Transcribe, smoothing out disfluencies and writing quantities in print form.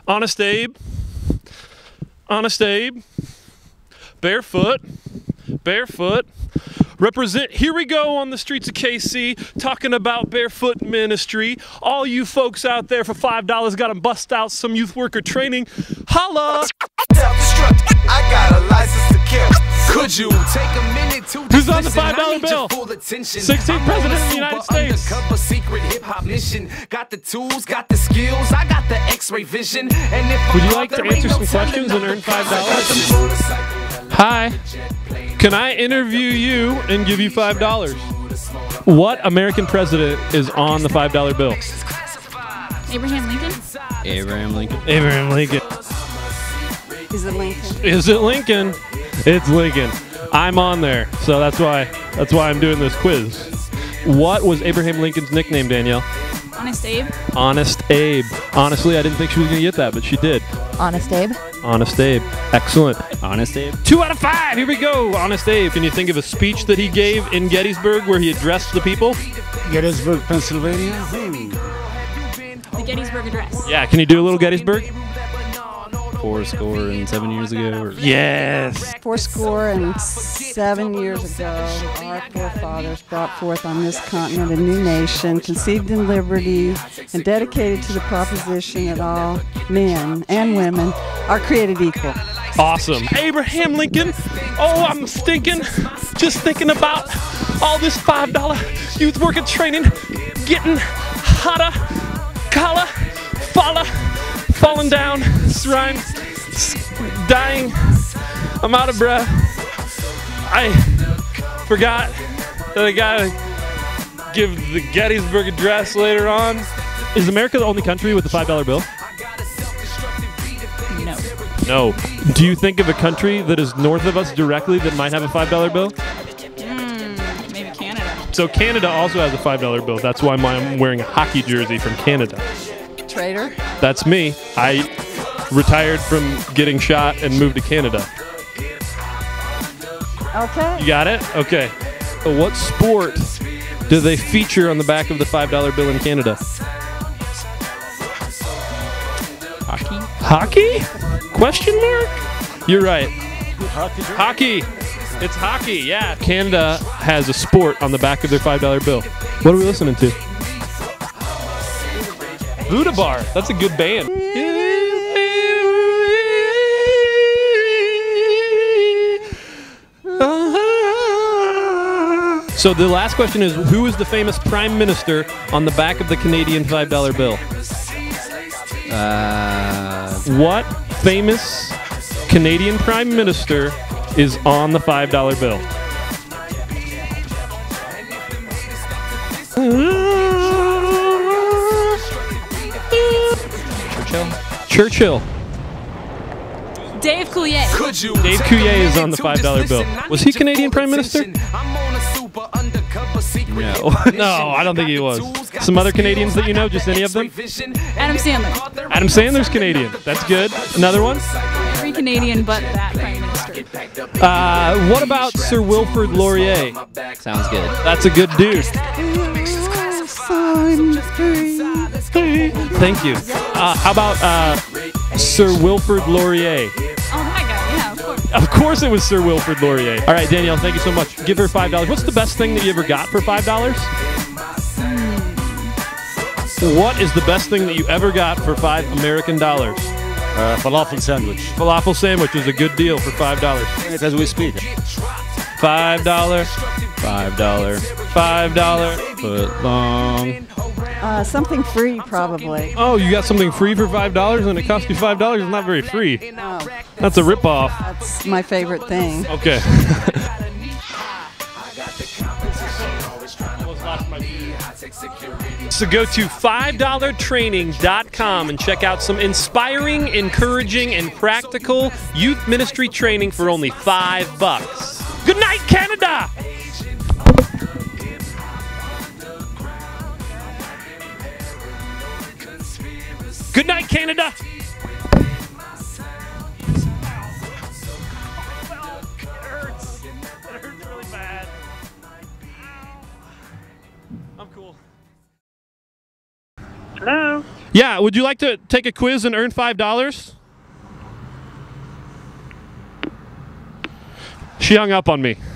Honest Abe. Honest Abe. Barefoot. Barefoot. Represent, here we go on the streets of KC, talking about barefoot ministry. All you folks out there for $5 got to bust out some youth worker training. Holla! I got a license to kill. Could you take a minute to Who's on the $5 bill? 16th President of the United States. Secret hip-hop mission. Got the tools, got the skills, I got the X-ray vision. And if would you like to answer some questions and earn $5? Hi. Can I interview you and give you $5? What American president is on the $5 bill? Abraham Lincoln? Abraham Lincoln. Abraham Lincoln. Is it Lincoln? Is it Lincoln? It's Lincoln. I'm on there, so that's why I'm doing this quiz. What was Abraham Lincoln's nickname, Danielle? Honest Abe? Honest Abe. Honestly, I didn't think she was going to get that, but she did. Honest Abe? Honest Abe. Excellent. Honest Abe. 2 out of 5. Here we go. Honest Abe. Can you think of a speech that he gave in Gettysburg where he addressed the people? Gettysburg, Pennsylvania. The Gettysburg Address. Yeah, can you do a little Gettysburg? 407 years ago. Or Yes. 407 years ago, our forefathers brought forth on this continent a new nation, conceived in liberty and dedicated to the proposition that all men and women are created equal. Awesome. Abraham Lincoln. Oh, I'm stinking. Just thinking about all this $5 youth worker training, getting hotter, collar, falling down, rhyme, dying. I'm out of breath. I forgot that I gotta give the Gettysburg Address later on. Is America the only country with a $5 bill? No. No. Do you think of a country that is north of us directly that might have a $5 bill? Maybe Canada. So Canada also has a $5 bill. That's why I'm wearing a hockey jersey from Canada. Traitor? That's me. I retired from getting shot and moved to Canada. Okay. You got it? Okay. So what sport do they feature on the back of the $5 bill in Canada? hockey. Hockey? Question mark? You're right. Hockey. It's hockey, yeah. Canada has a sport on the back of their $5 bill. What are we listening to? Buddha Bar. That's a good band. So the last question is, who is the famous prime minister on the back of the Canadian $5 bill? What famous Canadian prime minister is on the $5 bill? Churchill. Dave Coulier. Dave Coulier is on the $5 bill. Was he Canadian Prime Minister? No. No, I don't think he was. Some other Canadians that you know, just any of them? Adam Sandler. Adam Sandler's Canadian. That's good. Another one? Every Canadian but that Prime Minister. What about Sir Wilfrid Laurier? Sounds good. That's a good dude. Thank you. How about Sir Wilfrid Laurier? Oh, that guy. Yeah, of course. Of course it was Sir Wilfrid Laurier. All right, Danielle, thank you so much. Give her $5. What's the best thing that you ever got for $5? What is the best thing that you ever got for $5 American? Falafel sandwich. Falafel sandwich is a good deal for $5. As we speak. $5. $5. $5. Foot long. Something free, probably. Oh, you got something free for $5 and it cost you $5? It's not very free. No, That's a ripoff. that's my favorite thing. Okay. So go to $5training.com and check out some inspiring, encouraging, and practical youth ministry training for only $5. Good night, Canada! Good night, Canada! Hello. Yeah, would you like to take a quiz and earn $5? She hung up on me.